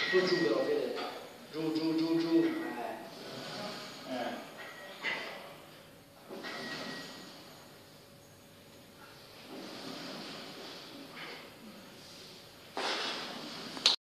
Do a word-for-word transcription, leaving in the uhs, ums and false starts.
不住的，我觉得，住住住住，哎，哎。